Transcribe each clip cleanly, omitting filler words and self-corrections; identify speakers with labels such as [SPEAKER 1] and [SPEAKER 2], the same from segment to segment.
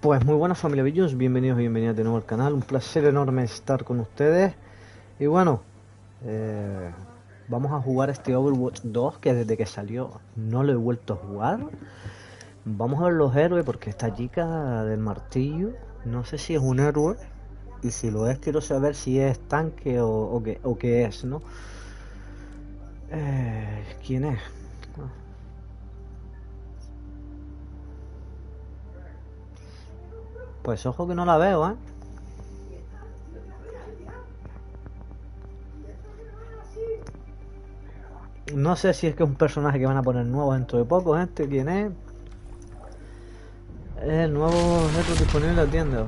[SPEAKER 1] Pues muy buenas familia Billos, bienvenidos y bienvenidas de nuevo al canal, un placer enorme estar con ustedes. Y bueno, eh, vamos a jugar este Overwatch 2 que desde que salió no lo he vuelto a jugar. Vamos a ver los héroes porque esta chica del martillo, no sé si es un héroe, y si lo es quiero saber si es tanque o qué es, ¿no? ¿Quién es? Pues ojo que no la veo, ¿eh? No sé si es que es un personaje que van a poner nuevo dentro de poco, gente. ¿Quién es? Es el nuevo objeto disponible en la tienda.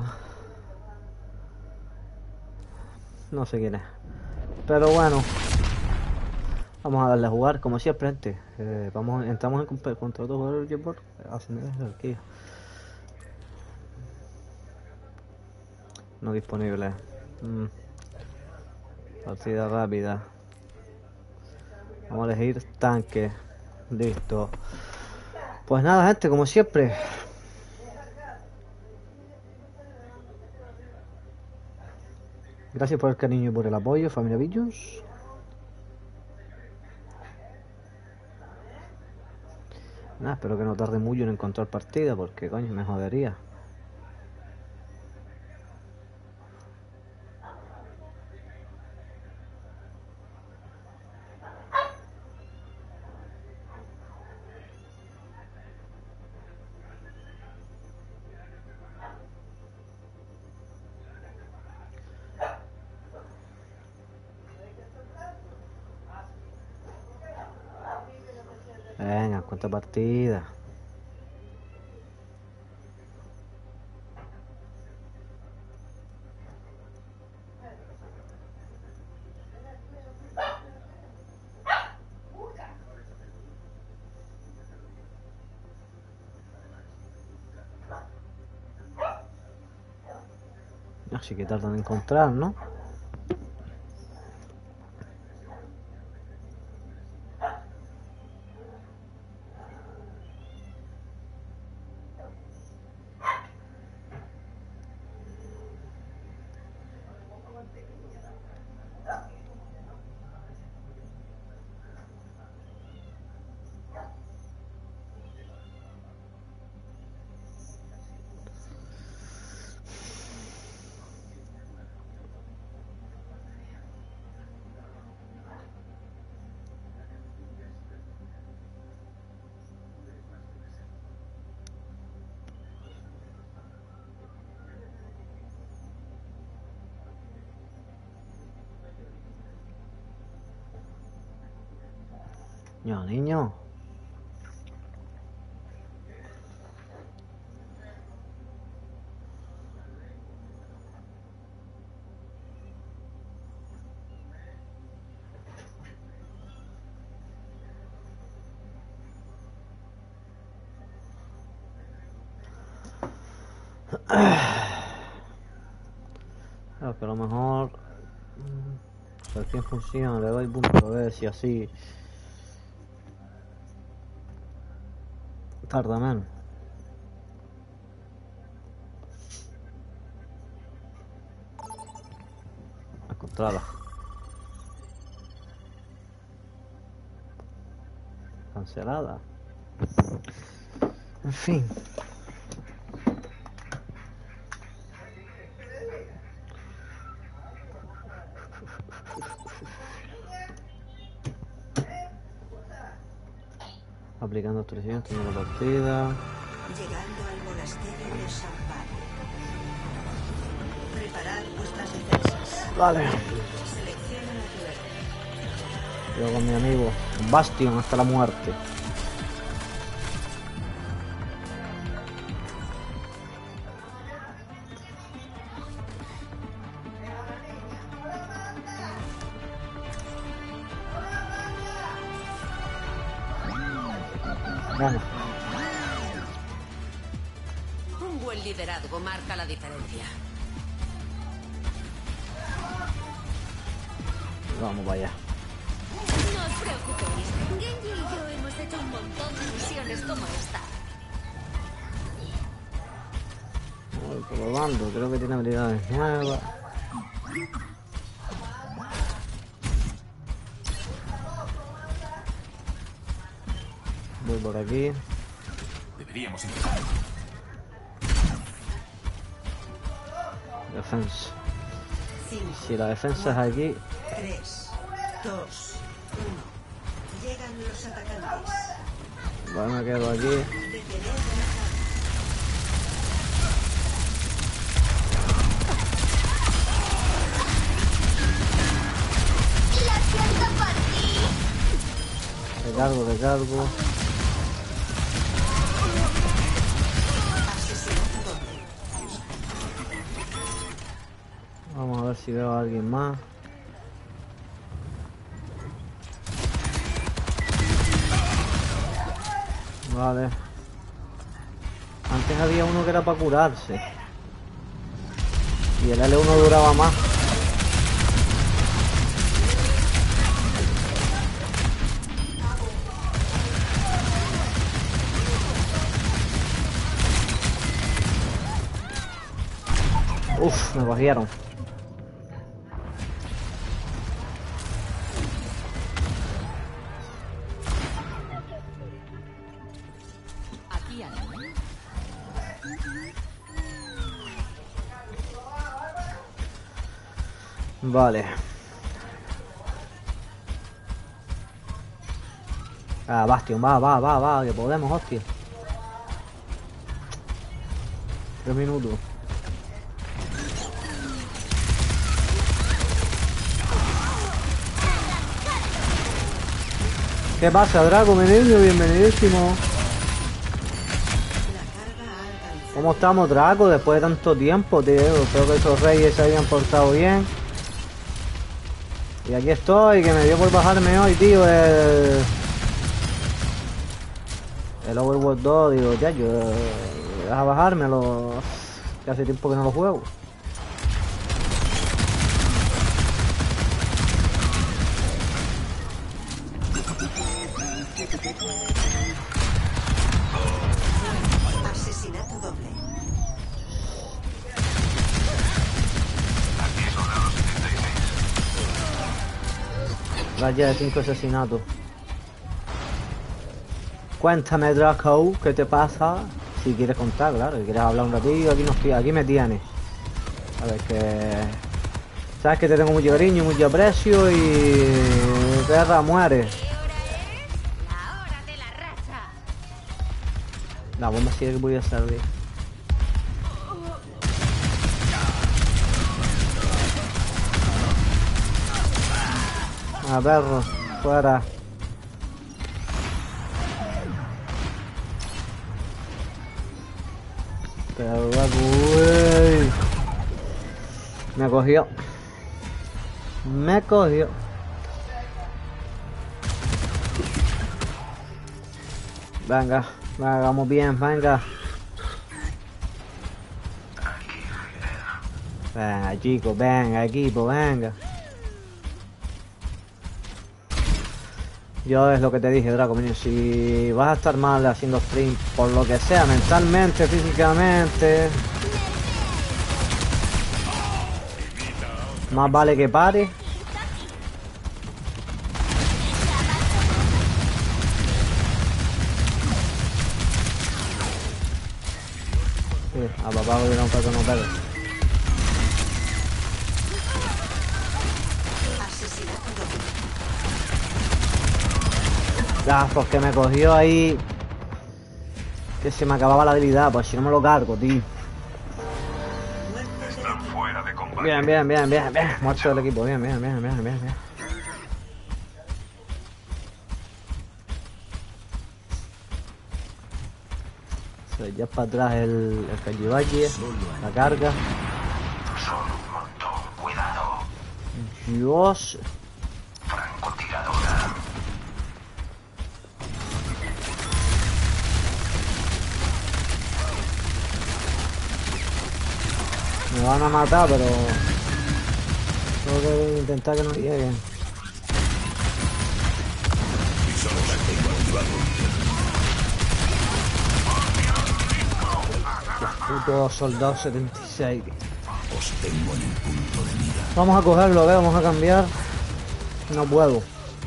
[SPEAKER 1] No sé quién es. Pero bueno, vamos a darle a jugar como siempre, gente. Entramos en contrato con el Jamboard. Ascender jerarquía. No disponible. Partida rápida. Vamos a elegir tanque. Listo. Pues nada, gente, como siempre. Gracias por el cariño y por el apoyo, familia Billos. Nada, espero que no tarde mucho en encontrar partida, porque coño, me jodería. Venga, cuánta partida. Así que tardan en encontrar, ¿no? No, niño. Claro que a lo mejor cualquier función le doy punto a ver si así tarda menos. Encontrarla. Cancelada. En fin. Aplicando actualización, tengo la partida.
[SPEAKER 2] Llegando al monasterio de San Pablo. Preparad vuestras defensas.
[SPEAKER 1] Vale.
[SPEAKER 2] Selecciona la tuerca.
[SPEAKER 1] Yo con mi amigo Bastion hasta la muerte. Bueno,
[SPEAKER 2] Un buen liderazgo marca la diferencia.
[SPEAKER 1] vamos para allá.
[SPEAKER 3] No os preocupéis, Genji y yo hemos hecho un montón de misiones como esta.
[SPEAKER 1] Voy probando, creo que tiene habilidades nuevas. Voy por aquí.
[SPEAKER 4] Deberíamos intentar.
[SPEAKER 1] Defensa.
[SPEAKER 5] 5,
[SPEAKER 1] Si la defensa es aquí,
[SPEAKER 5] 3, 2, 1. Llegan los atacantes.
[SPEAKER 1] bueno, me quedo aquí.
[SPEAKER 5] Detener el ataque.
[SPEAKER 1] Recargo, recargo.
[SPEAKER 5] Asesinato doble.
[SPEAKER 1] Vamos a ver si veo a alguien más. Vale. Antes había uno que era para curarse. Y el L1 duraba más. Uf, me cogieron.
[SPEAKER 2] Aquí hay.
[SPEAKER 1] Vale. Ah, Bastion, va, que podemos, hostia. 3 minutos. ¿Qué pasa, Draco, mi niño? Bienvenidísimo.
[SPEAKER 5] La carga ha alcanzado.
[SPEAKER 1] ¿Cómo estamos, Draco? Después de tanto tiempo, tío. Espero que esos reyes se hayan portado bien. Y aquí estoy, que me dio por bajarme hoy, tío, el Overwatch 2. Digo, ya, yo vas a bajármelo. Que hace tiempo que no lo juego.
[SPEAKER 5] Asesinato doble.
[SPEAKER 1] Vaya de 5 asesinatos. Cuéntame, Draco, ¿qué te pasa? Si quieres contar, claro, si quieres hablar un ratillo, aquí me tienes. A ver, que... Sabes que te tengo mucho cariño, mucho aprecio y... Perra, muere.
[SPEAKER 3] La hora de la racha.
[SPEAKER 1] La bomba sí que voy a servir. A perro, fuera. Pero uy. Me cogió. Me cogió. Venga, venga, vamos bien, venga. Venga, chicos, venga, equipo, venga. Yo es lo que te dije, Draco, niño, si vas a estar mal haciendo stream, por lo que sea, mentalmente, físicamente, más vale que pare. Sí, a papá voy a un poco no pegue.
[SPEAKER 5] Asesinato doble.
[SPEAKER 1] Ya, porque me cogió ahí. Que se me acababa la habilidad, pues si no me lo cargo, tío.
[SPEAKER 5] Muerte del
[SPEAKER 4] Están
[SPEAKER 5] equipo.
[SPEAKER 4] fuera de combate.
[SPEAKER 1] Bien. Muerto del equipo, bien. Ya para atrás el Cachivachi, la carga.
[SPEAKER 4] Son un montón. Cuidado.
[SPEAKER 1] Dios.
[SPEAKER 4] Francotiradora.
[SPEAKER 1] Me van a matar, pero tengo que intentar que no lleguen. Puto soldado 76.
[SPEAKER 6] Os tengo en el punto de mira.
[SPEAKER 1] Vamos a cogerlo, vamos a cambiar. No puedo.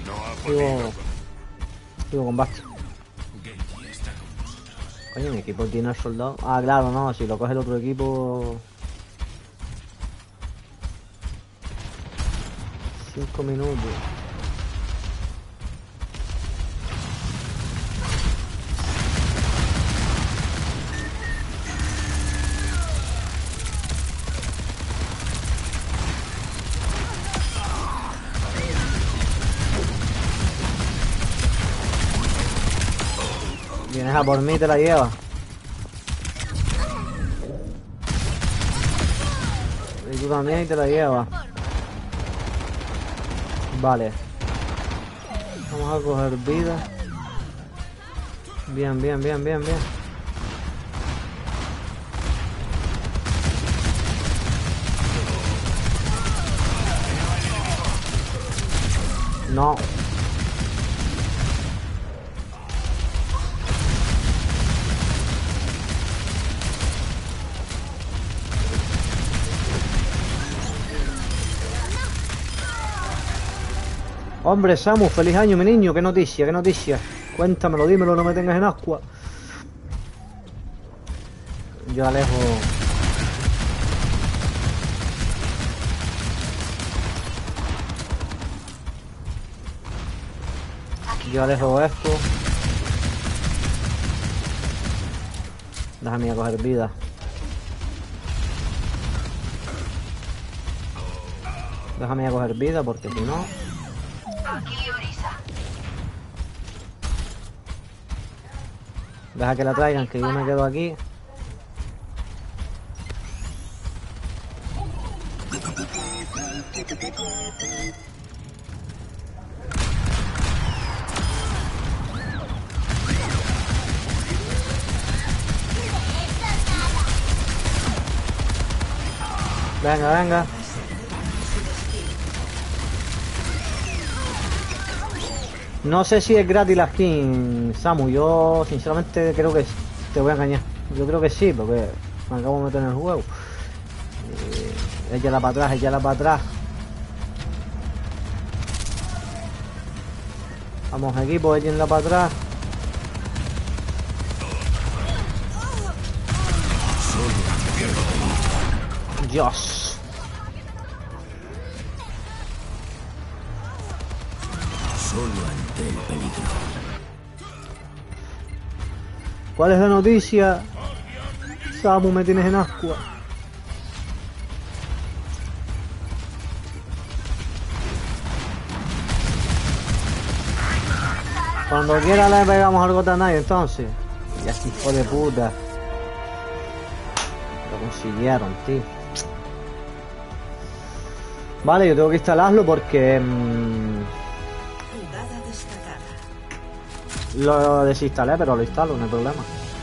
[SPEAKER 1] Sigo combate. Coño, mi equipo tiene el soldado. Ah, claro, no, si lo coge el otro equipo. 5 minutos. Vienes a por mí y te la llevas. Y tú también y te la llevas. Vale. Vamos a coger vida. Bien, bien, bien, bien, bien. No. Hombre, Samu, feliz año, mi niño. ¿Qué noticia? ¿Qué noticia? Cuéntamelo, dímelo, no me tengas en ascua. Yo alejo. Yo alejo esto. Déjame a coger vida. Déjame a coger vida porque si no. Deja que la traigan, que yo me quedo aquí. Venga, venga. No sé si es gratis la skin, Samu. Yo sinceramente creo que te voy a engañar. Yo creo que sí, porque me acabo de meter en el juego. Échala para atrás, échala para atrás. Vamos, equipo, échenla para atrás. Dios.
[SPEAKER 6] Solo ante el peligro.
[SPEAKER 1] ¿Cuál es la noticia? Samu, me tienes en ascua. Cuando quiera le pegamos al Gotanai, entonces. Ya, hijo de puta. Lo consiguieron, tío. Vale, yo tengo que instalarlo porque...
[SPEAKER 5] Jugada destacada.
[SPEAKER 1] lo desinstalé, pero lo instalo, no hay problema.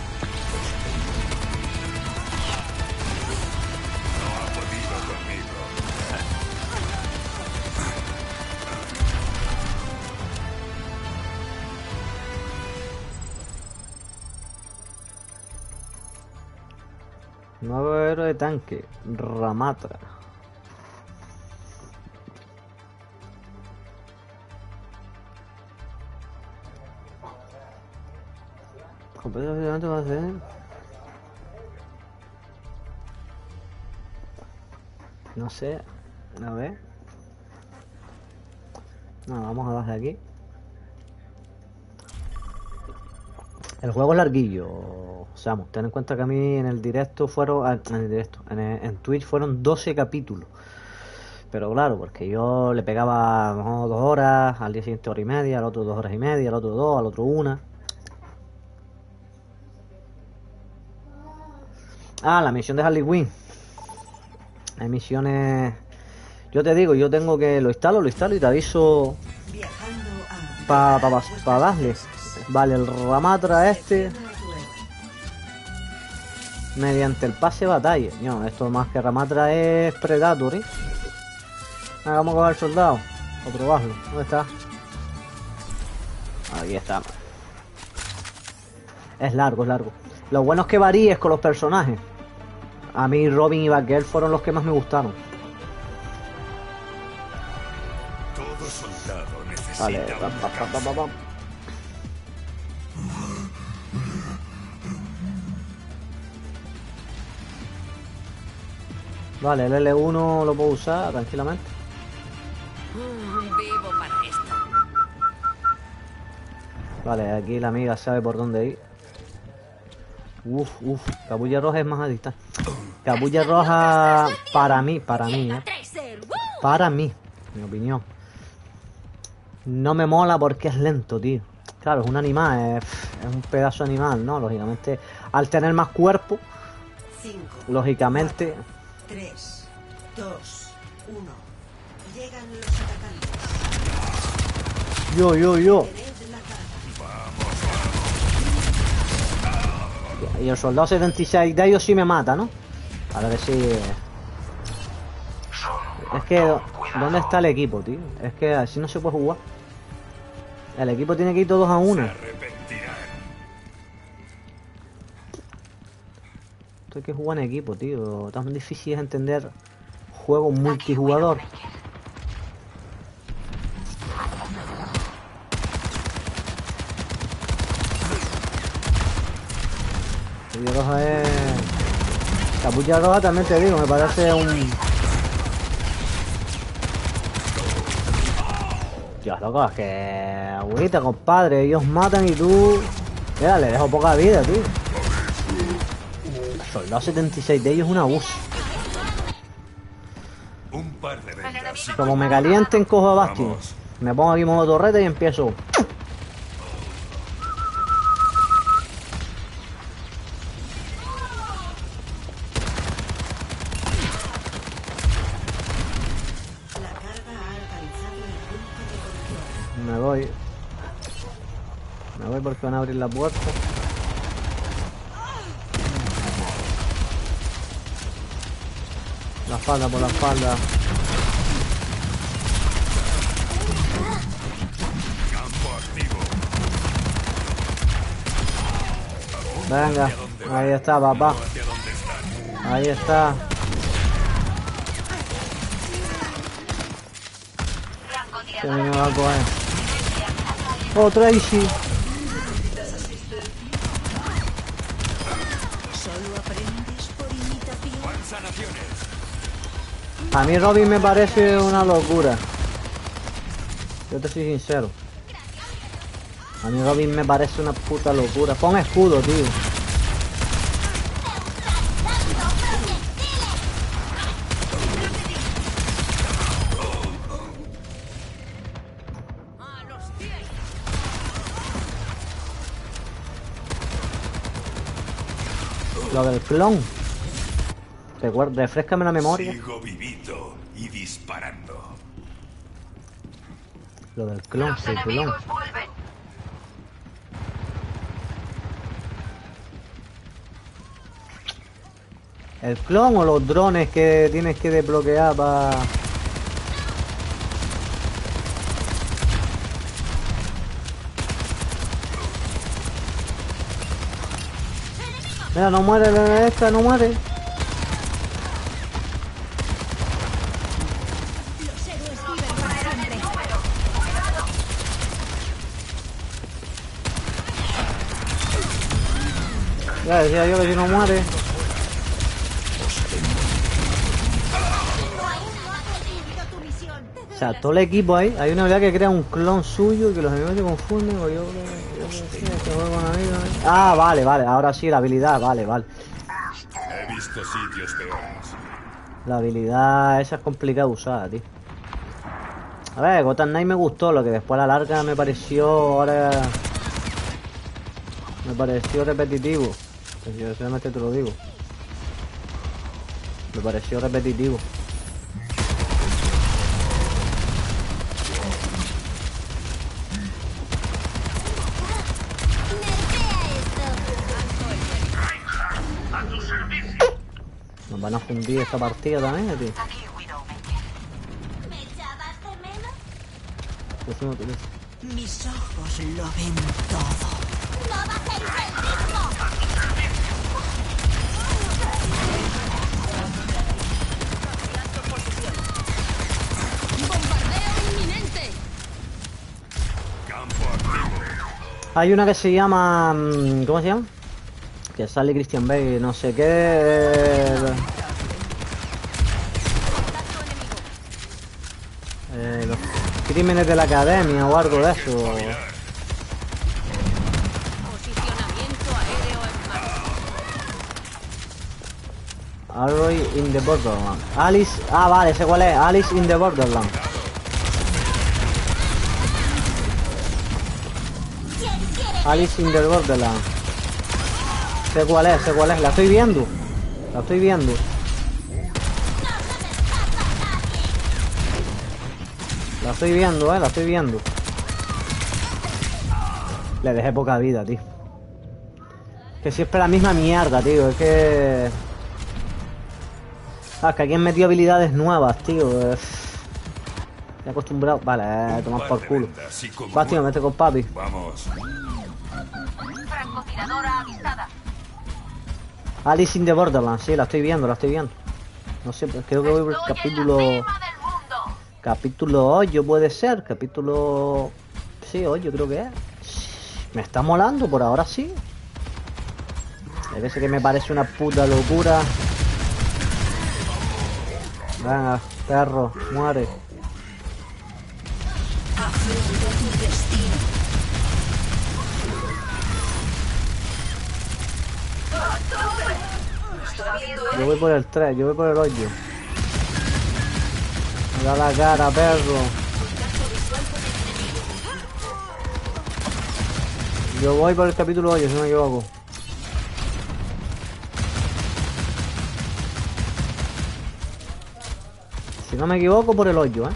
[SPEAKER 1] Nuevo héroe de tanque, Ramatra. Completamente va a ser. No sé, a ver. No, vamos a darle aquí. El juego es larguillo, Samu. Ten en cuenta que a mí en el directo fueron... En Twitch fueron 12 capítulos. Pero claro, porque yo le pegaba 2 horas, al día siguiente 1 hora y media, al otro 2 horas y media, al otro 2, al otro 1. Ah, la misión de Harley Quinn. Hay misiones... Yo te digo, yo tengo que... Lo instalo y te aviso...
[SPEAKER 5] Viajando a...
[SPEAKER 1] para darle. Vale, el Ramatra este... Mediante el pase batalla. No, esto más que Ramatra es Predator, ¿eh? Ah, vamos a coger el soldado. A probarlo. ¿Dónde está? Aquí está. Es largo, es largo. Lo bueno es que varíes con los personajes. A mí Robin y Batgirl fueron los que más me gustaron.
[SPEAKER 6] Todo soldado
[SPEAKER 1] Vale,
[SPEAKER 6] necesita un
[SPEAKER 1] pam. Vale, el L1 lo puedo usar tranquilamente.
[SPEAKER 2] Vivo para esto.
[SPEAKER 1] Vale, aquí la amiga sabe por dónde ir. Uf, Cabulla Roja es más a distancia. Cabulla Roja para mí,
[SPEAKER 3] Tracer, ¡woo!
[SPEAKER 1] para mí, mi opinión. No me mola porque es lento, tío. Claro, es un animal, es un pedazo animal, ¿no? Lógicamente, al tener más cuerpo,
[SPEAKER 5] 5,
[SPEAKER 1] lógicamente...
[SPEAKER 5] 3, 2, 1. Llegan los atacantes.
[SPEAKER 1] Yo.
[SPEAKER 5] Tened la carga.
[SPEAKER 1] Y el soldado 76 de ellos sí me mata, ¿no? A ver si... Es que... ¿Dónde está el equipo, tío? Es que así no se puede jugar. El equipo tiene que ir todos a
[SPEAKER 6] Se
[SPEAKER 1] una.
[SPEAKER 6] arrepentirán.
[SPEAKER 1] Esto hay que jugar en equipo, tío. Tan difícil es entender juego multijugador. Cabulla Roja es... Cabulla Roja también te digo, me parece un... Dios, loco, es que... Agüita, compadre, ellos matan y tú... Mira, le dejo poca vida, tío. El soldado 76 de ellos es un abuso.
[SPEAKER 6] Un par de vendas.
[SPEAKER 1] Como me calienten, cojo a Bastion.
[SPEAKER 6] Vamos.
[SPEAKER 1] Me pongo aquí modo torreta y empiezo.
[SPEAKER 5] La carga ha alcanzado el punto de control.
[SPEAKER 1] Me voy. Me voy porque van a abrir la puerta. La espalda por la espalda.
[SPEAKER 6] Campo activo.
[SPEAKER 1] Venga, ahí está, papá.
[SPEAKER 6] ¿Hacia dónde están?
[SPEAKER 1] Ahí está. Que me va a coger. Oh, Tracy.
[SPEAKER 3] Solo aprendes por imitación.
[SPEAKER 6] Sanaciones.
[SPEAKER 1] A mí Robin me parece una locura. Yo te soy sincero. A mí Robin me parece una puta locura. Pon escudo, tío.
[SPEAKER 2] A los pies.
[SPEAKER 1] Lo del clon. Refréscame la memoria.
[SPEAKER 6] Sigo vivito y disparando.
[SPEAKER 1] Lo del clon, sí, el clon. ¿El clon o los drones que tienes que desbloquear para...? Mira, no muere esta, no muere.
[SPEAKER 3] Los héroes viven para siempre.
[SPEAKER 1] Ya decía yo que si no muere.
[SPEAKER 3] Tu misión.
[SPEAKER 1] O sea, todo el equipo ahí, hay una habilidad que crea un clon suyo y que los enemigos se confunden o yo decía que juego con amigos. Ah, vale, ahora sí la habilidad, vale.
[SPEAKER 6] He visto sitios peores.
[SPEAKER 1] La habilidad esa es complicada de usar, tío. A ver, Gotham Knight me gustó, lo que después a la larga me pareció ahora... Me pareció repetitivo. Pues yo solamente te lo digo. Me pareció repetitivo. Nos van a fundir esta partida también, tío.
[SPEAKER 3] ¿Me echabas de menos?
[SPEAKER 1] Pues no, tío.
[SPEAKER 5] Mis ojos lo ven todo.
[SPEAKER 3] ¡No va a ser el mismo!
[SPEAKER 1] Hay una que se llama... ¿cómo se llama? Que sale Christian Bale, no sé qué... los crímenes de la academia o algo de eso.
[SPEAKER 2] Posicionamiento aéreo en marcha.
[SPEAKER 1] Arroy in the Borderland. Alice... Ah, vale, sé cuál es. Alice in the Borderland. Alice in the Borderland. Sé cuál es, sé cuál es. La estoy viendo. La estoy viendo. La estoy viendo, la estoy viendo. Le dejé poca vida, tío. Que siempre la misma mierda, tío. Es que... Ah, es que aquí han metido habilidades nuevas, tío. Estoy acostumbrado... Vale, tomar por culo. Va, tío, mete con papi.
[SPEAKER 6] Vamos.
[SPEAKER 2] Francotiradora avistada.
[SPEAKER 1] Alice in the Borderland, sí, la estoy viendo, la estoy viendo. No sé, pues creo que voy por el capítulo... Capítulo 8 puede ser, capítulo... Sí, 8 creo que es. Me está molando, por ahora sí. Hay veces que me parece una puta locura. Venga, perro, muere. Yo voy por el 3, yo voy por el 8. Me da la cara, perro. Yo voy por el capítulo 8, si no me equivoco. Si no me equivoco, por el 8,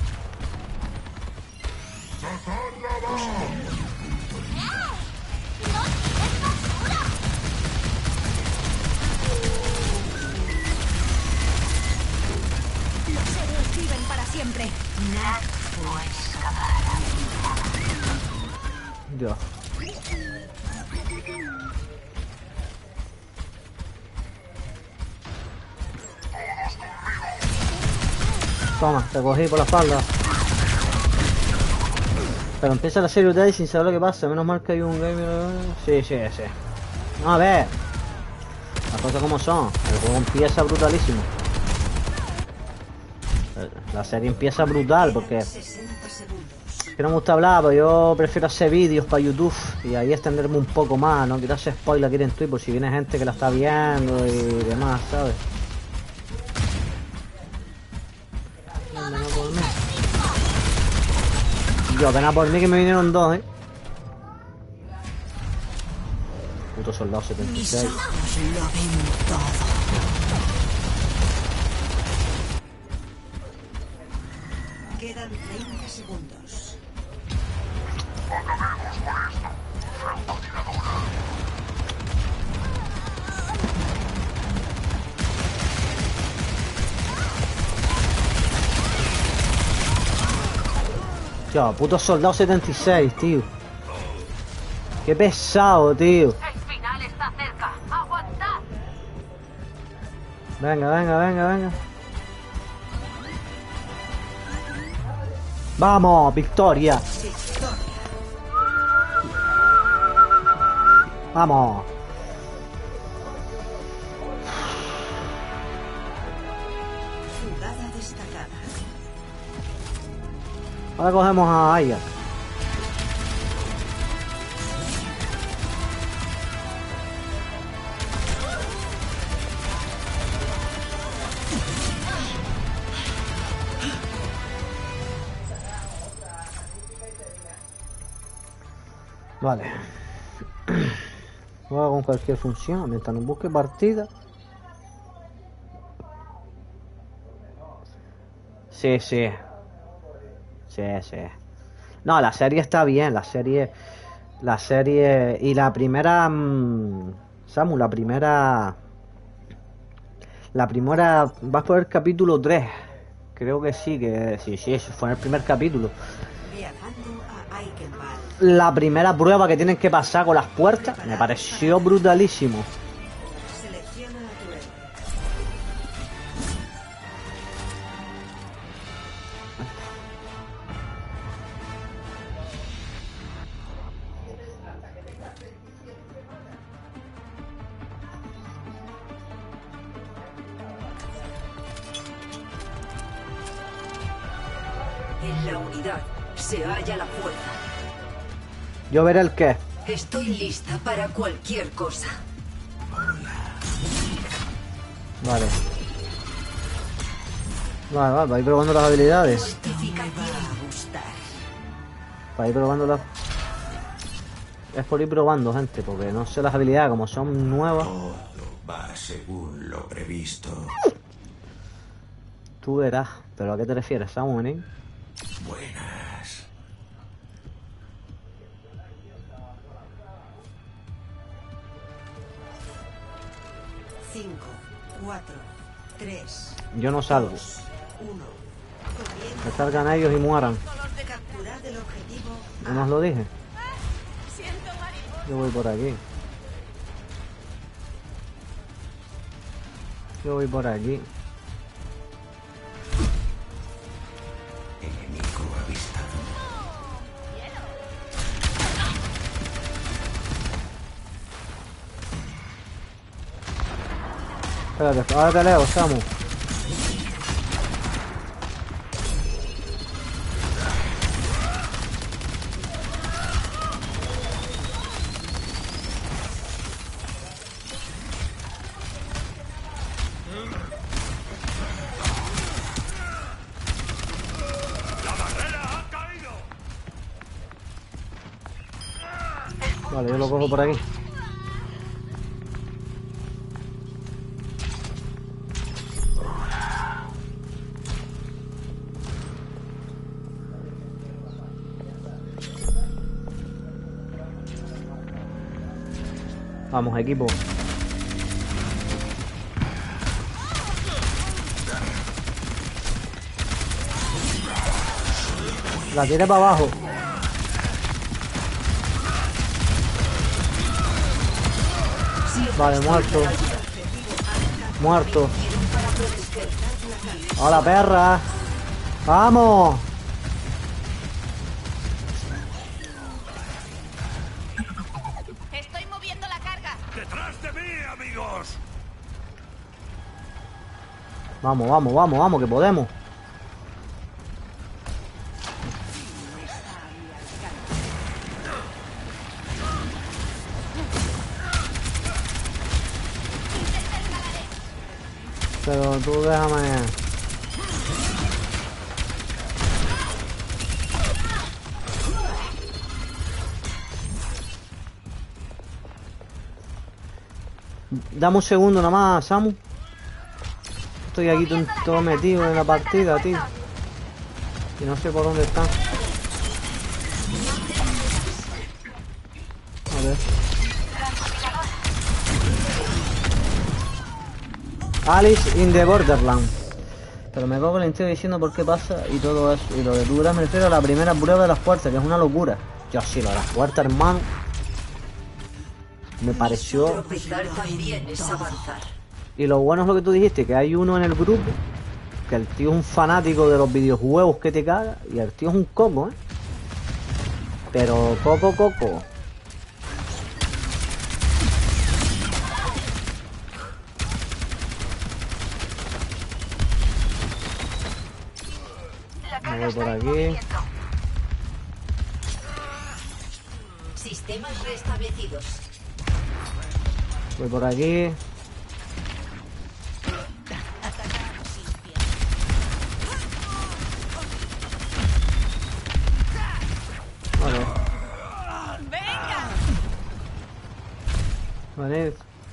[SPEAKER 1] Ya. Toma, te cogí por la espalda. Pero empieza la serie de sin saber lo que pasa. Menos mal que hay un gamer. Sí, sí, sí. No, a ver. Las cosas como son. El juego empieza brutalísimo. La serie empieza brutal porque... Que no me gusta hablar, pero yo prefiero hacer vídeos para YouTube y ahí extenderme un poco más, no quiero hacer spoiler aquí en Twitch por si viene gente que la está viendo y demás, ¿sabes? Ven a por mí. Yo, ven a por mí que me vinieron dos, Puto soldado 76.
[SPEAKER 5] Lo ven todo. Quedan 30 segundos.
[SPEAKER 1] Tío, puto soldado 76, tío. Qué pesado, tío.
[SPEAKER 2] El final está cerca. ¡Aguantad!
[SPEAKER 1] Venga, venga, venga, venga. Vamos, victoria. Vamos.
[SPEAKER 5] Jugada destacada.
[SPEAKER 1] Ahora cogemos a Aya. Vale. Juega con cualquier función mientras nos busque partida. Sí, sí. Sí, sí. No, la serie está bien, la serie y la primera Samu, la primera vas por el capítulo 3. Creo que sí, eso fue en el primer capítulo.
[SPEAKER 5] Viajando a Eichenwald.
[SPEAKER 1] La primera prueba que tienen que pasar con las puertas me pareció brutalísimo.
[SPEAKER 5] Selecciona a tu héroe. En la unidad se halla la fuerza.
[SPEAKER 1] Yo veré el qué.
[SPEAKER 5] Estoy lista para cualquier cosa.
[SPEAKER 1] Vale. Vale, para ir probando las habilidades.
[SPEAKER 5] Justificación. Me va a gustar.
[SPEAKER 1] Para ir probando las... Es por ir probando, gente, porque no sé las habilidades, como son nuevas.
[SPEAKER 4] Todo va según lo previsto.
[SPEAKER 1] Tú verás. ¿Pero a qué te refieres, Samu?
[SPEAKER 4] Buenas.
[SPEAKER 5] Cinco, 4, 3,
[SPEAKER 1] Yo no salgo.
[SPEAKER 5] 1.
[SPEAKER 1] Que salgan ellos y mueran.
[SPEAKER 5] Capturar el objetivo.
[SPEAKER 1] ¿No os lo dije? Yo voy por aquí. Yo voy por aquí.
[SPEAKER 4] Enemigo avistado.
[SPEAKER 1] Espérate, ahora te leo, Samu. Vale, yo lo cojo por aquí. Vamos, equipo. La tiene para abajo. Vale, muerto. Muerto. ¡Hola, perra! ¡Vamos!
[SPEAKER 3] Estoy moviendo la carga.
[SPEAKER 6] ¡Detrás de mí, amigos!
[SPEAKER 1] Vamos, vamos, vamos, vamos, que podemos. Pero tú déjame... Dame un segundo nada más, Samu. Estoy aquí todo metido en la partida, tío. Y no sé por dónde están. A ver. Alice in the Borderland. Pero me cago en el estoy diciendo por qué pasa y todo eso. Y lo de duras me refiero a la primera prueba de las puertas, que es una locura. Yo sí, lo de las puertas, hermano. Me pareció...
[SPEAKER 5] Tropezar también es avanzar.
[SPEAKER 1] Y lo bueno es lo que tú dijiste, que hay uno en el grupo, que el tío es un fanático de los videojuegos que te caga, y el tío es un coco, ¿eh? Pero coco. Me voy por aquí.
[SPEAKER 5] Sistemas restablecidos.
[SPEAKER 1] Voy por aquí. Vale. Vale.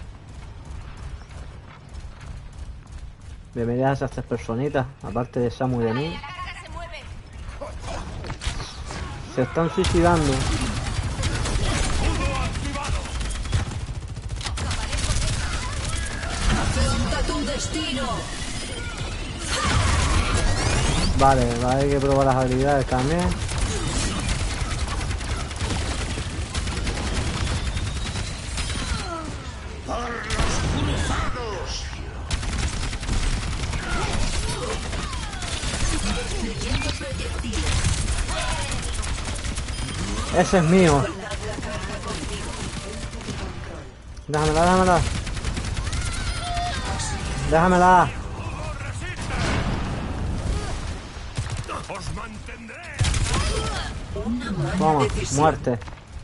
[SPEAKER 1] Bienvenidas a esas tres personitas, aparte de Samu y de mí. Se están suicidando. Vale, hay que probar las habilidades también. Ese es mío. Déjamela. Déjamela.
[SPEAKER 6] ¡Os Os mantendré.
[SPEAKER 1] Toma, muerte.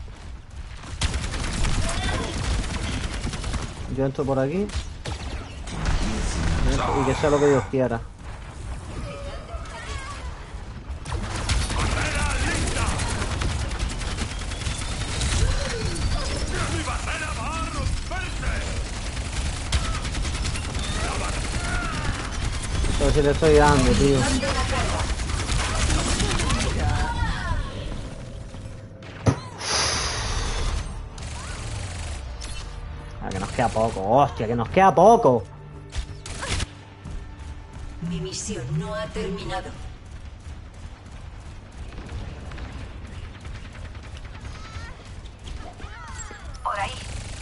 [SPEAKER 1] Yo entro por aquí. Y que sea lo que Dios quiera.
[SPEAKER 6] ¡Mi barrera va a romperse!
[SPEAKER 1] Pero si le estoy dando, tío. Ah, que nos queda poco, hostia, que nos queda poco.
[SPEAKER 5] Mi misión no ha terminado. Por ahí.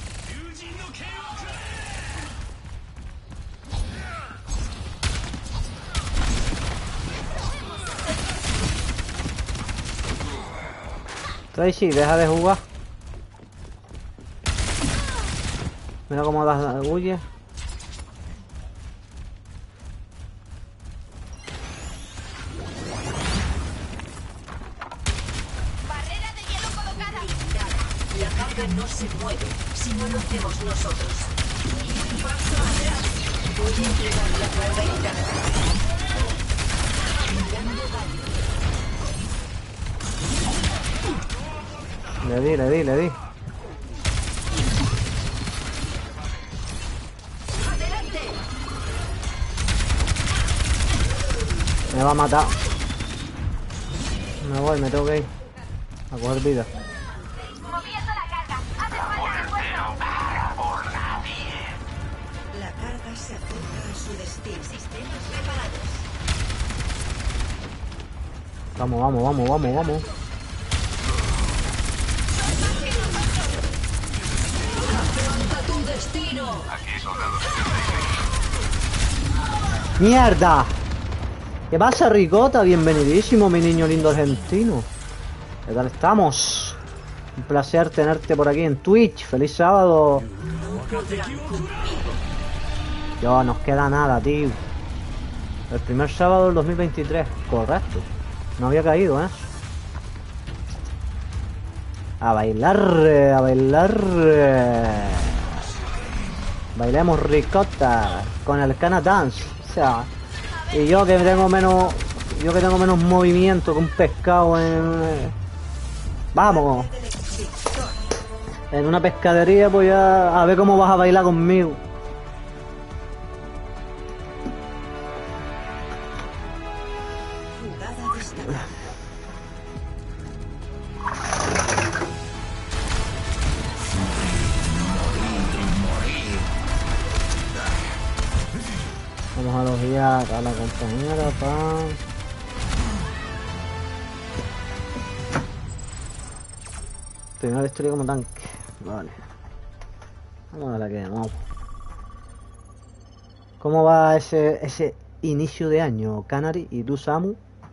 [SPEAKER 1] Tracy, deja de jugar. Mira cómo das huye.
[SPEAKER 3] Barrera de hielo colocada.
[SPEAKER 5] La carga no se mueve si no lo hacemos nosotros. Y un paso atrás. Voy a entregar la carga intacta.
[SPEAKER 1] Le di.
[SPEAKER 3] Adelante.
[SPEAKER 1] Me va a matar. Me voy, me tengo que ir. A coger vida.
[SPEAKER 3] Moviendo la carga. Hace falta refuerzo.
[SPEAKER 5] La carga se acerca a su destino. Sistemas preparados.
[SPEAKER 1] Vamos.
[SPEAKER 5] ¡Afronta tu destino!
[SPEAKER 1] ¡Mierda! ¿Qué pasa, Ricota? Bienvenidísimo, mi niño lindo argentino. ¿Qué tal estamos? Un placer tenerte por aquí en Twitch. ¡Feliz sábado! Yo, nos queda nada, tío. El primer sábado del 2023. Correcto. No había caído, ¿eh? A bailar, a bailar. Bailemos Ricota con el Cana Dance. O sea, y yo que tengo menos movimiento que un pescado en... Vamos. En una pescadería voy a ver cómo vas a bailar conmigo.
[SPEAKER 5] Jugada destacada.
[SPEAKER 1] Vamos a elogiar a la compañera, Primera historia como tanque. Vale. Vamos a la que vamos. ¿Cómo va ese inicio de año, Canary? ¿Y tú, Samu?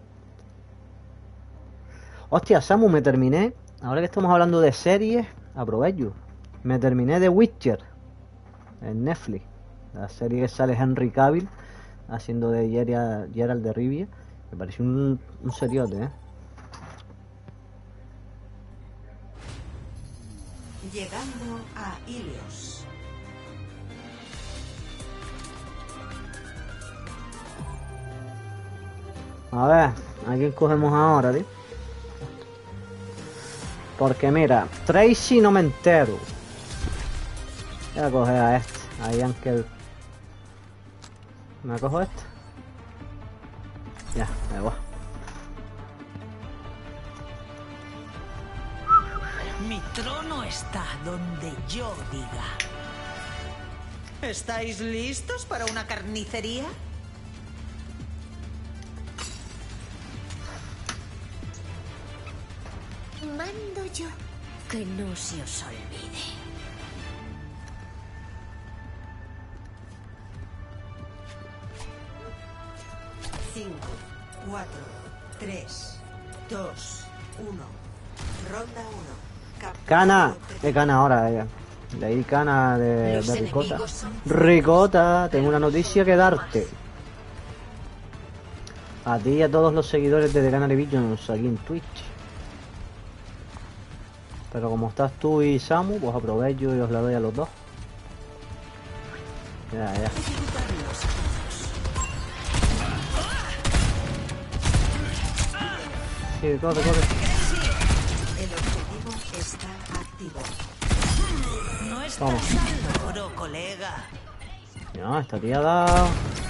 [SPEAKER 1] Hostia, Samu, me terminé. Ahora que estamos hablando de series, aprovecho. Me terminé de Witcher en Netflix. La serie que sale Henry Cavill haciendo de Geralt de Rivia. Me pareció un seriote, ¿eh?
[SPEAKER 5] Llegando a Ilios.
[SPEAKER 1] A ver, ¿a quién cogemos ahora, tío? Porque mira, Tracy no me entero. Voy a coger a este, a Yankel. ¿Me cojo este? Ya, me voy.
[SPEAKER 7] Mi trono está donde yo diga. ¿Estáis listos para una carnicería?
[SPEAKER 3] Mando yo. Que no se os olvide.
[SPEAKER 5] Cinco, 4, 3, 2, 1. Ronda 1.
[SPEAKER 1] Cana, de Cana ahora, de ahí Cana de Ricota. Ricota, tengo una noticia que darte. A ti y a todos los seguidores de The Canary Visions aquí en Twitch. Pero como estás tú y Samu, pues aprovecho y os la doy a los dos. Ya. Sí, corre.
[SPEAKER 5] El objetivo está activo.
[SPEAKER 7] No estás
[SPEAKER 1] Vamos.
[SPEAKER 7] al logro, colega.
[SPEAKER 1] Ya, esta tía da...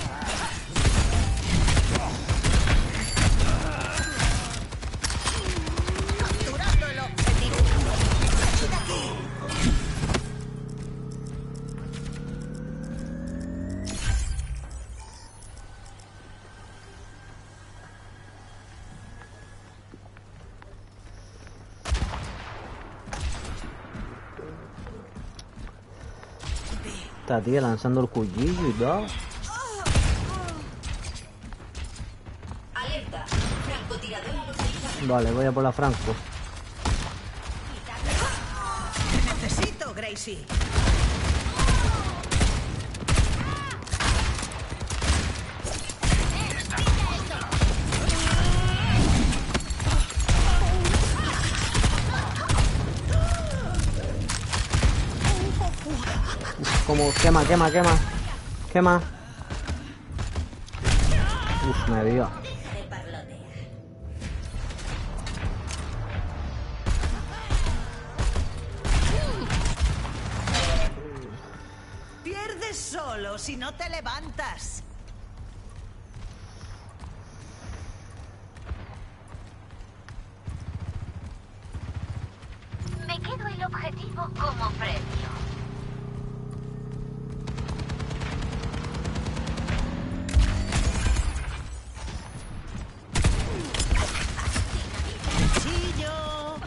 [SPEAKER 7] Capturando el objetivo.
[SPEAKER 1] Esta tía lanzando el cuchillo y todo.
[SPEAKER 5] Alerta. Francotirador localizado.
[SPEAKER 1] Vale, voy a por la Franco.
[SPEAKER 7] Te necesito, Gracie.
[SPEAKER 1] Como quema. Uf, me dio.
[SPEAKER 7] Pierdes solo si no te levantas.
[SPEAKER 3] Me quedo el objetivo como premio.
[SPEAKER 7] Chillo.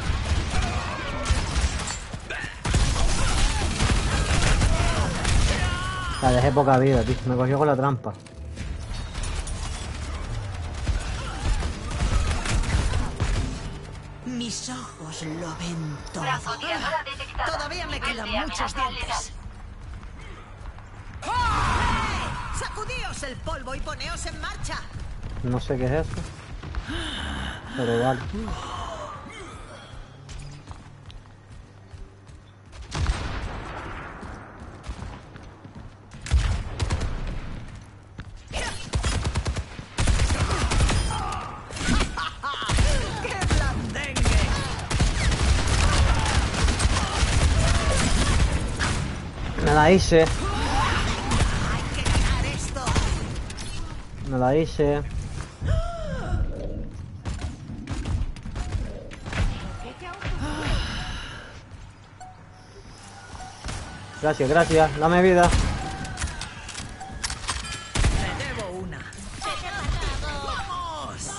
[SPEAKER 1] La dejé poca vida, tío. Me cogió con la trampa.
[SPEAKER 7] Mis ojos lo ven todo.
[SPEAKER 3] Francotiradora detectada.
[SPEAKER 7] Todavía me quedan
[SPEAKER 3] Nivel de
[SPEAKER 7] muchos
[SPEAKER 3] amenaza
[SPEAKER 7] dientes. ¡Eh! ¡Sacudíos el polvo y poneos en marcha!
[SPEAKER 1] No sé qué es eso. Pero vale.
[SPEAKER 7] ¡Qué blandengue!
[SPEAKER 1] Me la hice.
[SPEAKER 7] ¡Hay que ganar esto!
[SPEAKER 1] Me la hice. Gracias. Dame vida.
[SPEAKER 7] Te debo una. ¡Vamos!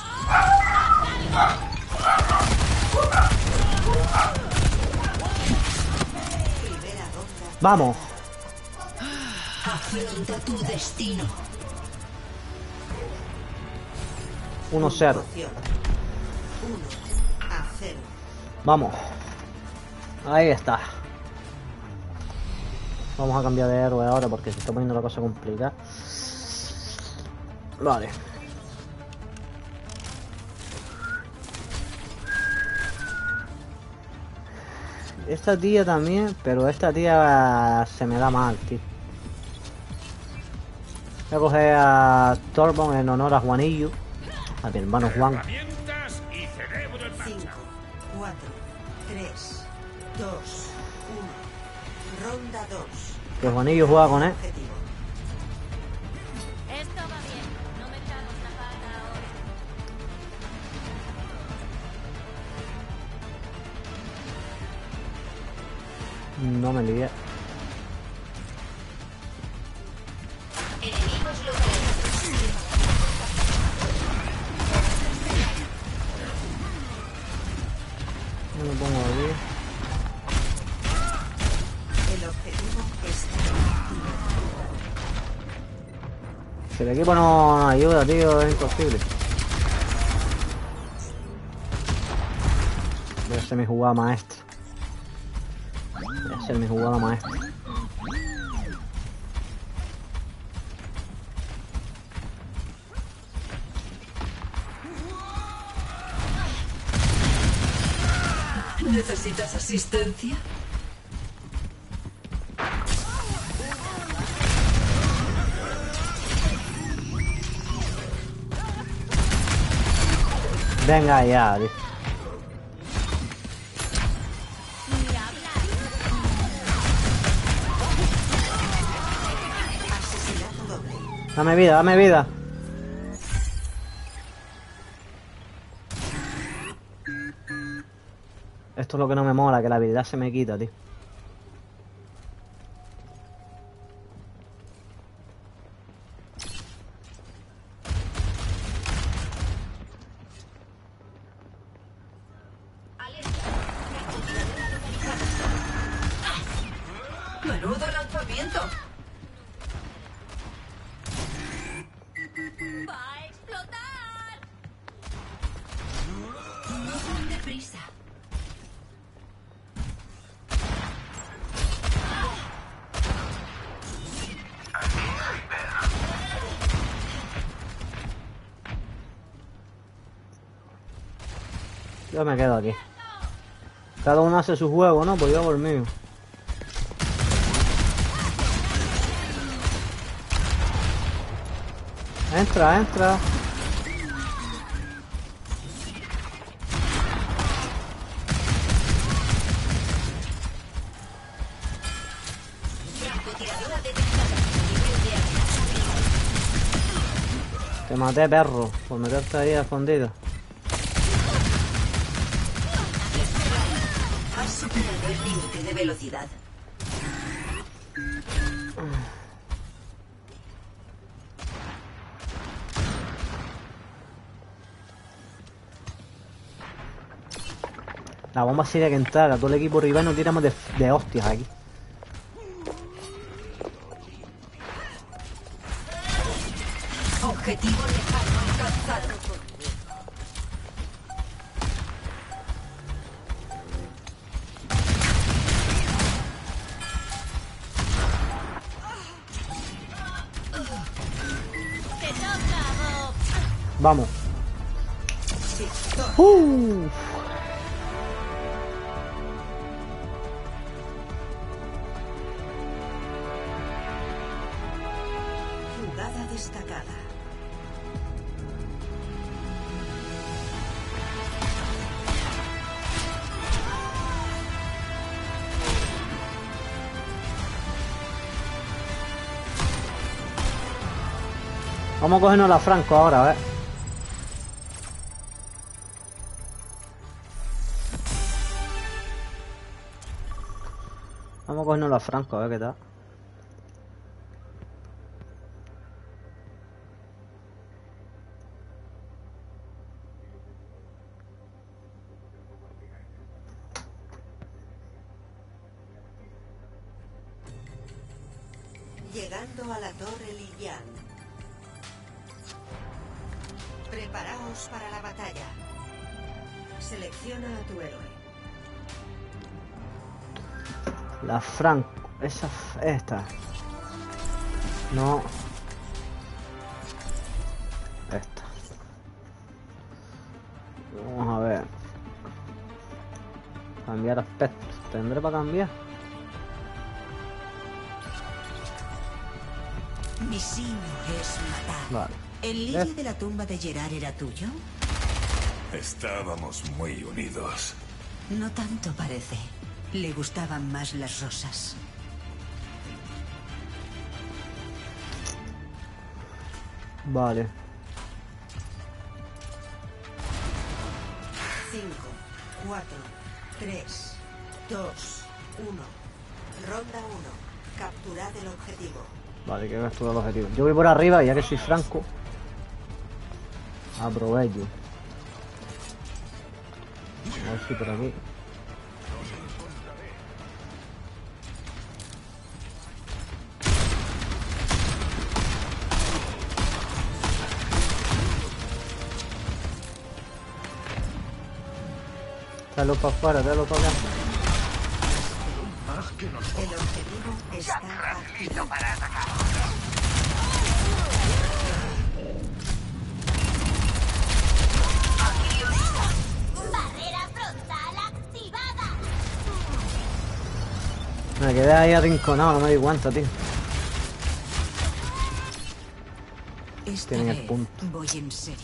[SPEAKER 1] Vamos.
[SPEAKER 5] Afronta tu destino.
[SPEAKER 1] 1-0.
[SPEAKER 5] 1-0.
[SPEAKER 1] Vamos. Ahí está. Vamos a cambiar de héroe ahora porque se está poniendo la cosa complicada. Vale. Esta tía también, pero esta tía se me da mal, tío. Voy a coger a Torbon en honor a Juanillo, a mi hermano Juan.
[SPEAKER 6] Herramientas y cerebro en
[SPEAKER 5] 5,
[SPEAKER 6] marcha.
[SPEAKER 5] 4, 3, 2, 1. Ronda 2.
[SPEAKER 1] Que Juanillo juega con él.
[SPEAKER 5] Objetivo.
[SPEAKER 3] Esto va bien. No me echamos la pata ahora.
[SPEAKER 1] No me lié.
[SPEAKER 5] Enemigos localizados.
[SPEAKER 1] No me pongo aquí.
[SPEAKER 5] El objetivo está activo.
[SPEAKER 1] Si el equipo no ayuda, tío, es imposible. Voy a hacer mi jugada maestra. Voy a hacer mi jugada maestra.
[SPEAKER 5] ¿Necesitas asistencia?
[SPEAKER 1] Venga ya, tío. Dame vida, dame vida. Esto es lo que no me mola, que la habilidad se me quita, tío.
[SPEAKER 5] ¡Menudo lanzamiento!
[SPEAKER 3] ¡Va a explotar!
[SPEAKER 5] No tan deprisa.
[SPEAKER 1] Yo me quedo aquí. Cada uno hace su juego, ¿no? Pues yo por mí. Entra, entra. Te maté, perro, por meterte ahí a escondido.
[SPEAKER 5] Has superado el límite de velocidad.
[SPEAKER 1] La bomba sí tiene que entrar, a todo el equipo rival nos tiramos de hostias aquí.
[SPEAKER 5] Objetivo lejano alcanzado.
[SPEAKER 3] ¡Te toca, Bob!
[SPEAKER 1] Vamos.
[SPEAKER 5] Jugada destacada.
[SPEAKER 1] Vamos a cogernos la Franco ahora, a ver. Vamos a cogernos la Franco, a ver qué tal.
[SPEAKER 5] Llegando a la Torre Lilian. Preparaos para la batalla. Selecciona a tu héroe.
[SPEAKER 1] La Franco, esta. No. Esta. Vamos a ver. Cambiar aspecto. ¿Tendré para cambiar?
[SPEAKER 7] Misión es matar.
[SPEAKER 1] Vale.
[SPEAKER 7] ¿El lirio de la tumba de Gerard era tuyo?
[SPEAKER 4] Estábamos muy unidos.
[SPEAKER 7] No tanto parece. Le gustaban más las rosas.
[SPEAKER 1] Vale.
[SPEAKER 5] 5, 4, 3, 2, 1. Ronda 1. Capturad el objetivo.
[SPEAKER 1] Vale, que capturar el objetivo. Yo voy por arriba, ya que soy Franco. Aprovecho. A ver si por aquí. Tráelo para afuera, tráelo para acá.
[SPEAKER 5] El objetivo está listo para atacar.
[SPEAKER 3] ¡Barrera frontal activada!
[SPEAKER 1] Me quedé ahí arrinconado, no me di cuenta, tío.
[SPEAKER 7] Esta
[SPEAKER 1] Tienen el
[SPEAKER 7] vez
[SPEAKER 1] punto.
[SPEAKER 7] voy en serio.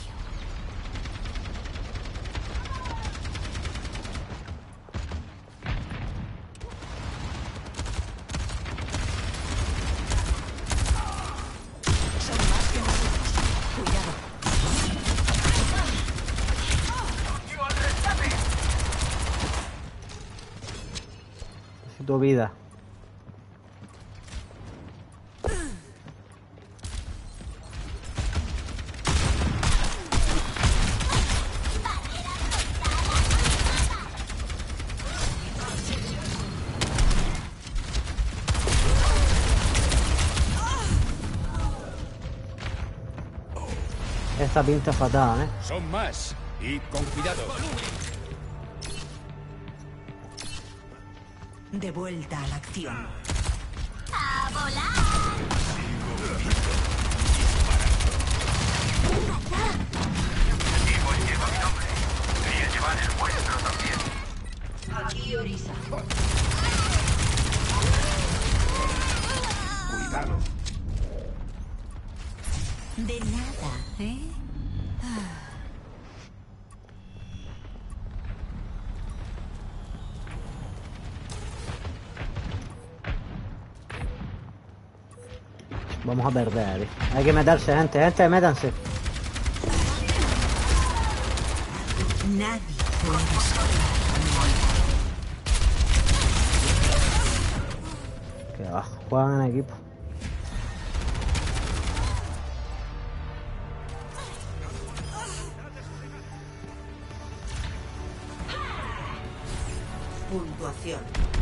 [SPEAKER 7] Son más que nosotros. Cuidado.
[SPEAKER 1] Necesito vida. Esta pinta fatal, ¿eh?
[SPEAKER 6] Son más. Y con cuidado.
[SPEAKER 7] De vuelta a la acción.
[SPEAKER 5] Aquí Orisa.
[SPEAKER 4] Cuidado.
[SPEAKER 7] De nada, ¿eh?
[SPEAKER 1] Vamos a perder, ¿eh? Hay que meterse, gente, métanse.
[SPEAKER 7] Nadie puede escapar.
[SPEAKER 1] Que va, juegan en equipo.
[SPEAKER 7] Puntuación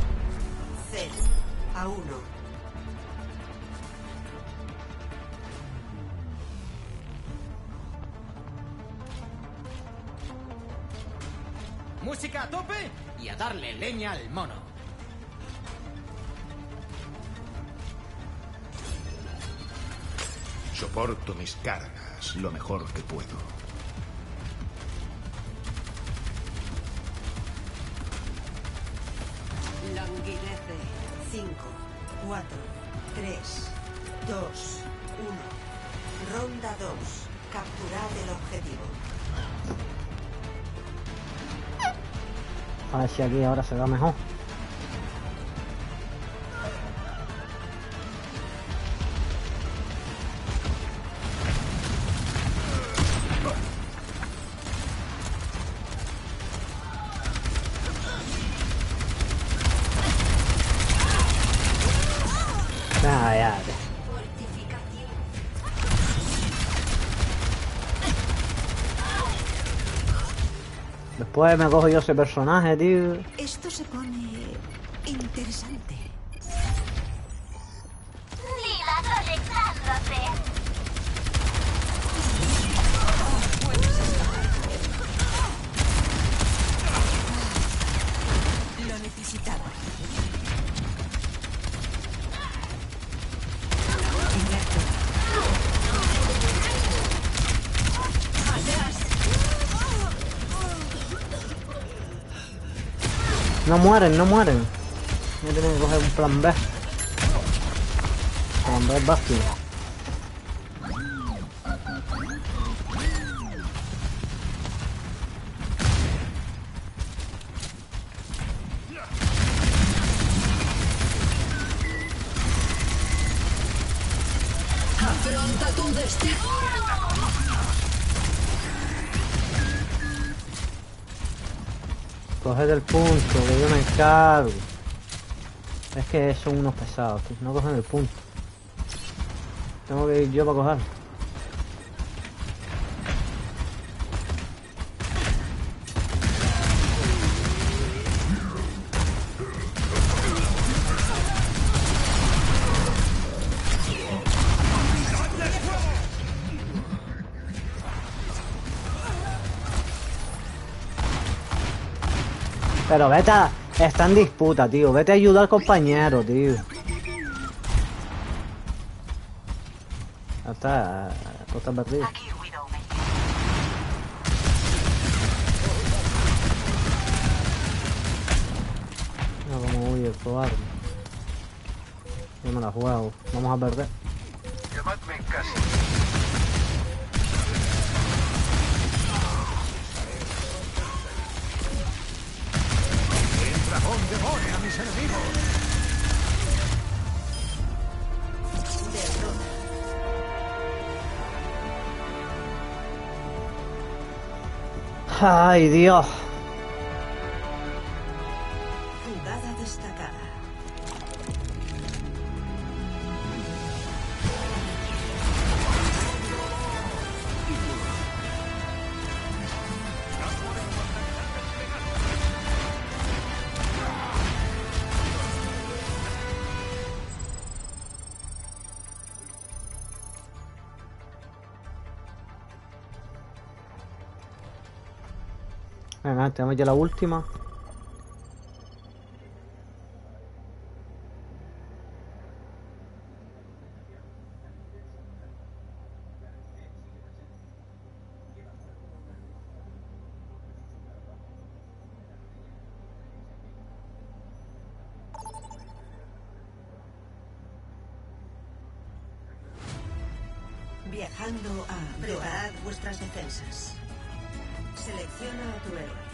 [SPEAKER 7] 0-1.
[SPEAKER 8] Música a tope y a darle leña al mono.
[SPEAKER 4] Soporto mis cargas lo mejor que puedo.
[SPEAKER 7] Languidece. 5, 4, 3, 2, 1. Ronda 2. Capturad el objetivo.
[SPEAKER 1] A ver si aquí ahora se va mejor. Ah, ya. Después me cojo yo ese personaje, tío.
[SPEAKER 7] Esto se pone interesante.
[SPEAKER 3] Siga conectándose.
[SPEAKER 7] Lo necesitaba.
[SPEAKER 1] No mueren, no mueren. Voy a tener que coger un plan B. Plan B Bastion.
[SPEAKER 5] Afronta tu destino.
[SPEAKER 1] Coged el punto, que yo me encargo. Es que son unos pesados, tío. No cogen el punto. Tengo que ir yo para coger. Pero vete a... Está en disputa, tío. Vete a ayudar al compañero, tío. Ya está. Esto está perdido. No, como huye el cobarde. No me la juego. Vamos a perder.
[SPEAKER 9] Llamadme casi.
[SPEAKER 4] ¡El dragón devore a mis enemigos!
[SPEAKER 1] ¡Ay, Dios!
[SPEAKER 7] Jugada destacada.
[SPEAKER 1] Venga, tenemos ya la última.
[SPEAKER 7] Viajando a... Preparad vuestras defensas. Selecciona a tu héroe.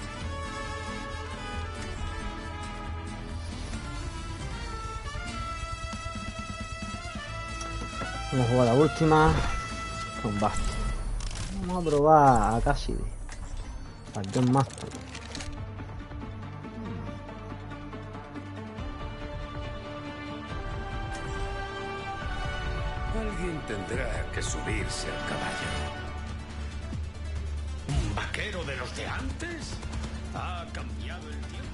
[SPEAKER 1] Vamos a jugar la última. Combate. Vamos a probar a Cassidy. Al John Master.
[SPEAKER 6] Alguien tendrá que subirse al caballo.
[SPEAKER 4] ¿Un vaquero de los de antes? ¿Ha cambiado el tiempo?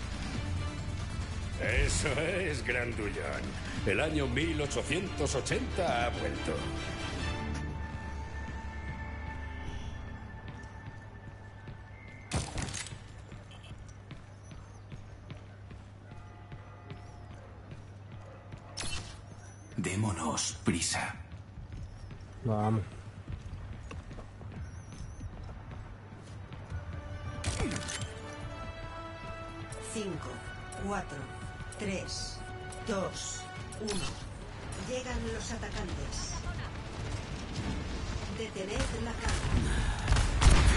[SPEAKER 6] Eso es, Grandullón. El año 1880 ha vuelto.
[SPEAKER 4] Démonos prisa.
[SPEAKER 1] Vamos.
[SPEAKER 7] Cinco, 4, 3, 2, 1. Llegan los atacantes. Detened la carga.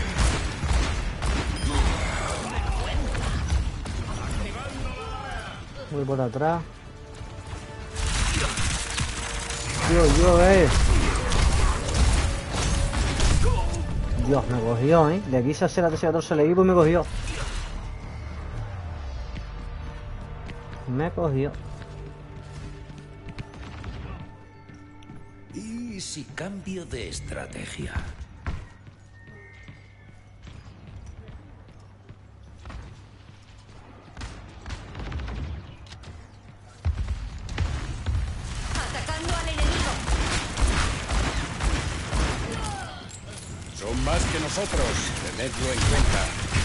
[SPEAKER 1] Voy por atrás. Dios, me cogió, ¿eh? Le quise hacer la tesis 14 al equipo y me cogió. Me cogió.
[SPEAKER 6] ¿Y si cambio de estrategia?
[SPEAKER 2] Atacando al enemigo.
[SPEAKER 6] Son más que nosotros. Tenedlo en cuenta.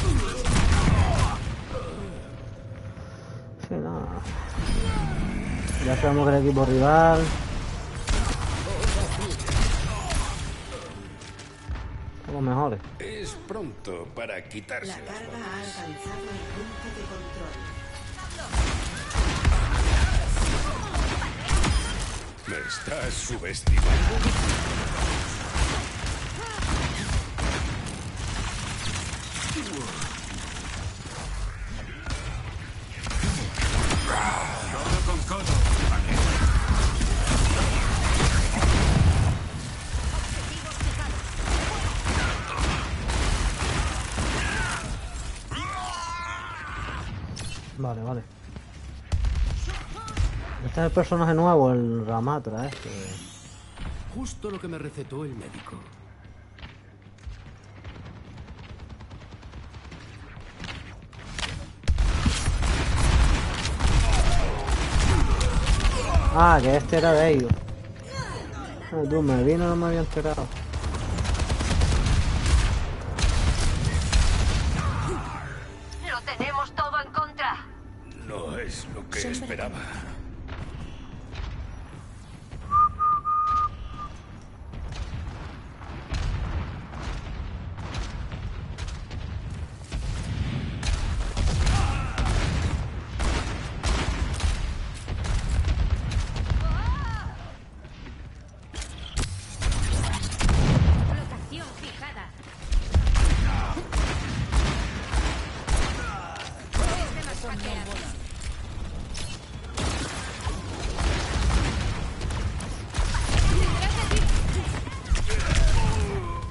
[SPEAKER 1] Sí, no. Ya sabemos que el equipo rival. Somos mejores.
[SPEAKER 6] Es pronto para
[SPEAKER 7] La
[SPEAKER 6] quitarse las
[SPEAKER 7] carga ha
[SPEAKER 6] botas.
[SPEAKER 7] alcanzado el punto de control.
[SPEAKER 6] Me estás subestimando.
[SPEAKER 4] Codo con codo.
[SPEAKER 1] Vale, vale. Este es el personaje nuevo, el Ramatra, este.
[SPEAKER 8] Justo lo que me recetó el médico.
[SPEAKER 1] Ah, que este era de ellos. Ah, tú, me vino, no me había enterado.
[SPEAKER 2] Lo tenemos todo en contra.
[SPEAKER 6] No es lo que esperaba.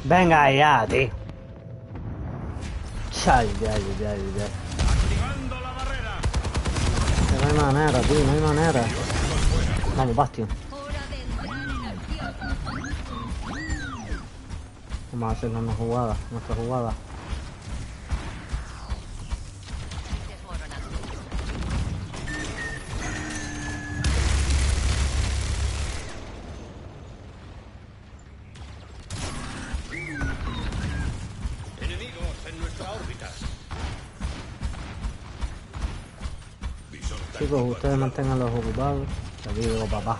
[SPEAKER 1] Venga ya, tío. Chal, ya.
[SPEAKER 4] Activando la barrera.
[SPEAKER 1] Que no hay manera, tío, no hay manera. Vamos, Bastion.
[SPEAKER 3] Hora de entrar en acción.
[SPEAKER 1] Vamos a hacer nuestra jugada.
[SPEAKER 4] Enemigos en nuestra órbita.
[SPEAKER 1] Chicos, ustedes manténganlos ocupados. Aquí digo, papá.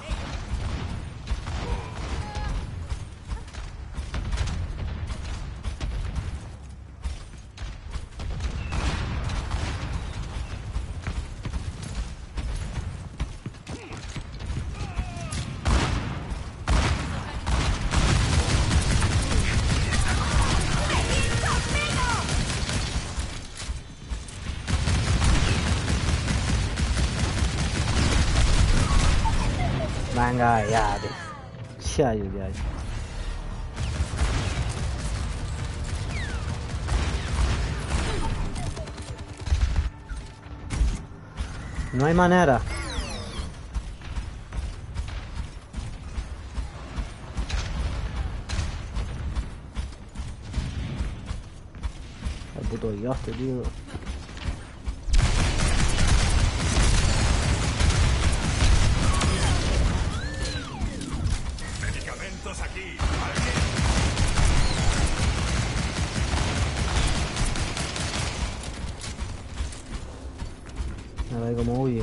[SPEAKER 1] Venga ya, tío. Ya. No hay manera. El puto Dios, tío.
[SPEAKER 4] Medicamentos aquí.
[SPEAKER 1] A ver cómo huye.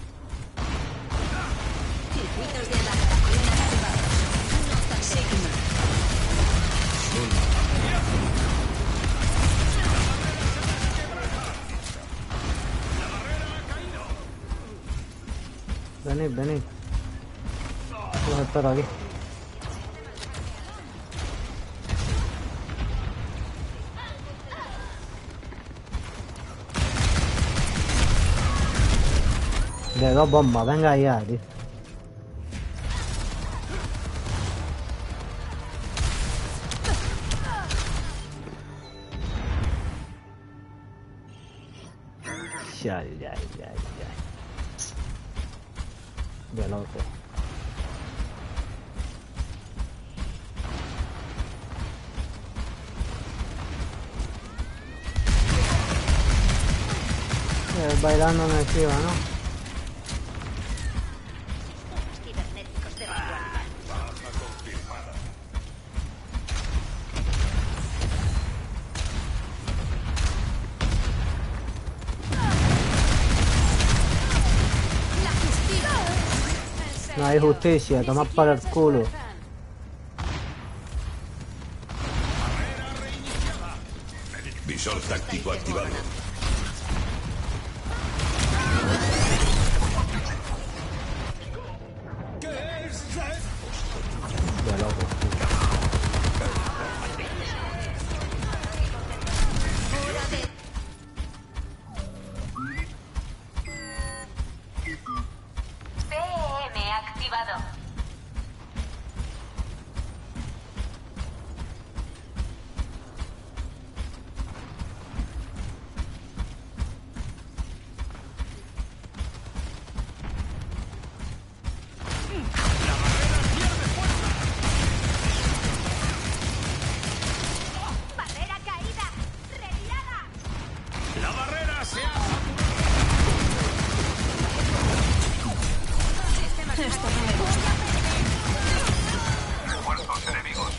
[SPEAKER 2] Circuitos de adaptación activados.
[SPEAKER 7] Sigma.
[SPEAKER 1] Venid. Los espero aquí. De 2 bombas, venga ya, tío. Ya. De loco. Bailando me esquiva, ¿no?
[SPEAKER 3] Cibernéticos de vanguardia.
[SPEAKER 4] Baja confirmada.
[SPEAKER 3] La justicia.
[SPEAKER 1] No hay justicia, tomad para el culo.
[SPEAKER 6] Visor táctico activado.
[SPEAKER 1] De loco.
[SPEAKER 5] PM activado.
[SPEAKER 3] Barrera caída. Retirada.
[SPEAKER 4] La barrera se ha
[SPEAKER 7] Esto no me gusta.
[SPEAKER 9] Refuerzos enemigos.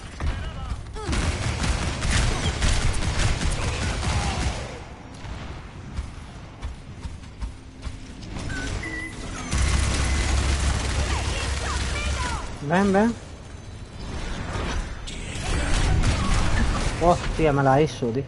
[SPEAKER 1] Ven. Hostia, me la hizo, tío.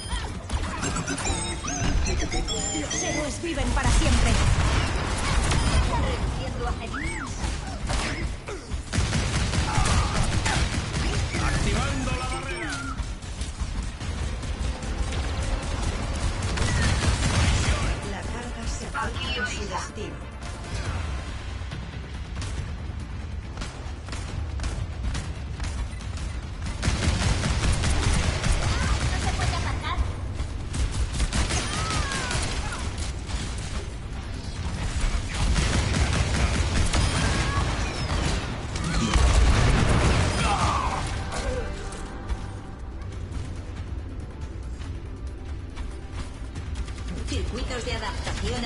[SPEAKER 3] Los héroes viven para siempre.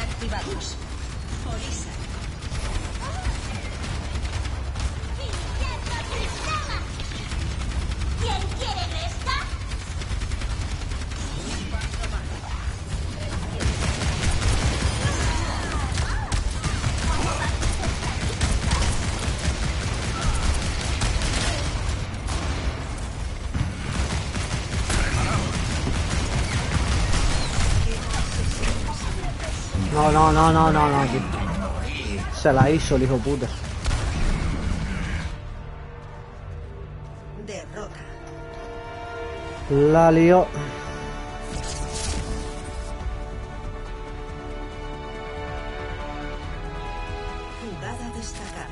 [SPEAKER 5] activados. Orisa.
[SPEAKER 3] ¿Quién quiere esta?
[SPEAKER 1] No. Se la hizo el hijo puta.
[SPEAKER 7] Derrota.
[SPEAKER 1] La lió.
[SPEAKER 7] Jugada destacada.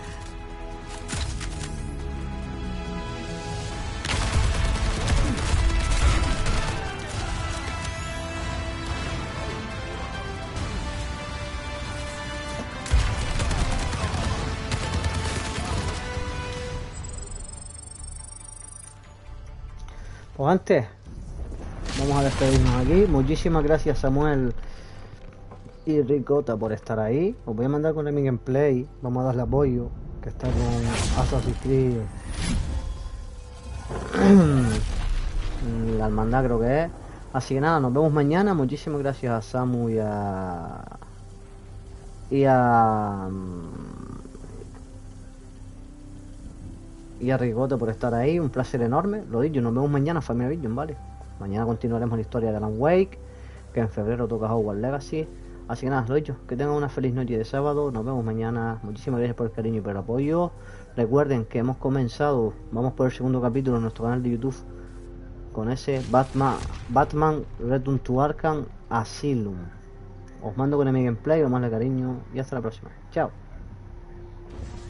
[SPEAKER 1] Pues antes, vamos a despedirnos aquí. Muchísimas gracias Samuel y Ricota por estar ahí. Os voy a mandar con el mi gameplay. Vamos a darle apoyo, que está con Assassin's Creed. La hermandad creo que es. Así que nada, nos vemos mañana. Muchísimas gracias a Samu y a Ricota por estar ahí. Un placer enorme. Lo dicho, nos vemos mañana, Familia Vision, ¿vale? Mañana continuaremos la historia de Alan Wake, que en febrero toca Hogwarts Legacy. Así que nada, lo dicho, que tengan una feliz noche de sábado. Nos vemos mañana. Muchísimas gracias por el cariño y por el apoyo. Recuerden que hemos comenzado, vamos por el segundo capítulo en nuestro canal de YouTube, con ese Batman Return to Arkham Asylum. Os mando con el mi gameplay, os mando el cariño y hasta la próxima. Chao.